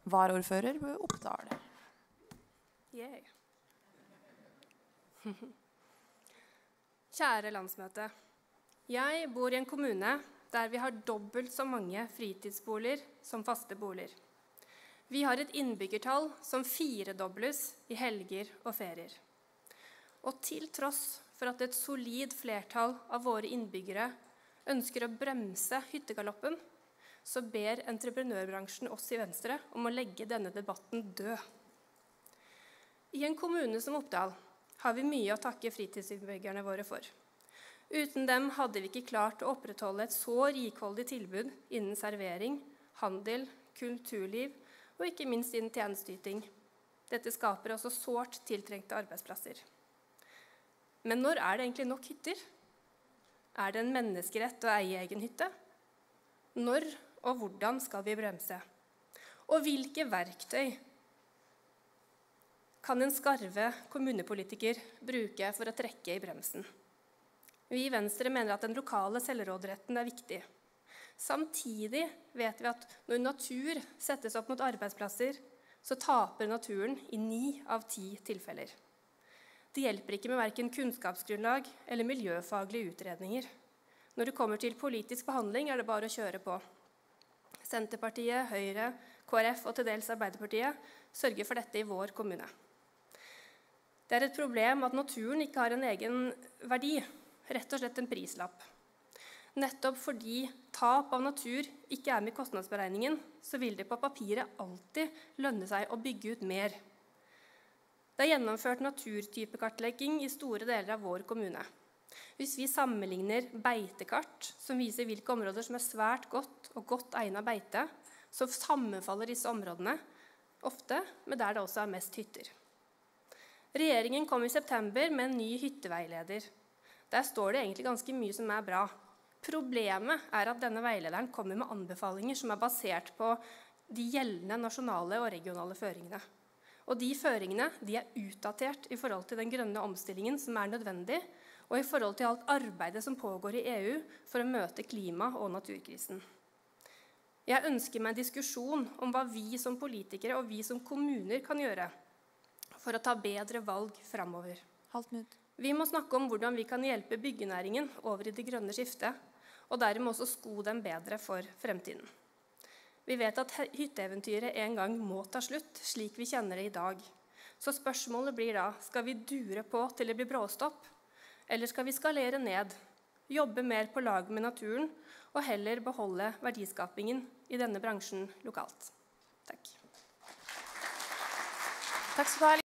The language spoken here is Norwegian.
varaordfører ved Oppdal. Yeah. Kjære landsmøte. Jeg bor i en kommune der vi har dobbelt så mange fritidsboliger som faste boliger. Vi har et innbyggertall som firedobles i helger og ferier. Og til tross for at et solid flertall av våre innbyggere ønsker å bremse hyttegaloppen, så ber entreprenørbransjen oss i Venstre om å legge denne debatten død. I en kommune som Oppdal har vi mye å takke fritidsinnbyggerne våre for. Uten dem hadde vi ikke klart å opprettholde et så rikholdig tilbud innen servering, handel, kulturliv og ikke minst innen tjenesteyting. Dette skaper også sårt tiltrengte arbeidsplasser. Men når er det egentlig nok hytter? Er det en menneskerett å eie egen hytte? Når og hvordan skal vi bremse? Og hvilke verktøy kan en skarve kommunepolitiker bruke for å trekke i bremsen? Vi i Venstre mener at den lokale selvråderetten er viktig. Samtidig vet vi at når natur settes opp mot arbeidsplasser, så taper naturen i 9 av 10 tilfeller. Det hjelper ikke med hverken kunnskapsgrunnlag eller miljøfaglige utredninger. Når det kommer til politisk behandling, er det bare å kjøre på. Senterpartiet, Høyre, KrF og til dels Arbeiderpartiet sørger for dette i vår kommune. Det er et problem at naturen ikke har en egen verdi, rett og slett en prislapp. Nettopp fordi tap av natur ikke er med i kostnadsberegningen, så vil det på papiret alltid lønne seg å bygge ut mer. Det er gjennomført naturtypekartlegging i store deler av vår kommune. Hvis vi sammenligner beitekart, som viser hvilke områder som er svært godt egnet beite, så sammenfaller disse områdene ofte med der det også er mest hytter. Regjeringen kom i september med en ny hytteveileder. Der står det egentlig ganske mye som er bra. Problemet er at denne veilederen kommer med anbefalinger som er basert på de gjeldende nasjonale og regionale føringene. Og de føringene de er utdatert i forhold til den grønne omstillingen som er nødvendig, og i forhold til alt arbeidet som pågår i EU for å møte klima- og naturkrisen. Jeg ønsker meg en diskusjon om hva vi som politikere og vi som kommuner kan gjøre for å ta bedre valg fremover. Vi må snakke om hvordan vi kan hjelpe byggenæringen over i det grønne skiftet, og dermed også sko dem bedre for fremtiden. Vi vet at hytteeventyret en gang må ta slutt, slik vi kjenner det i dag. Så spørsmålet blir da, skal vi dure på til det blir bråstopp? Eller skal vi skalere ned, jobbe mer på lag med naturen, og heller beholde verdiskapingen i denne bransjen lokalt? Takk. Takk skal du ha.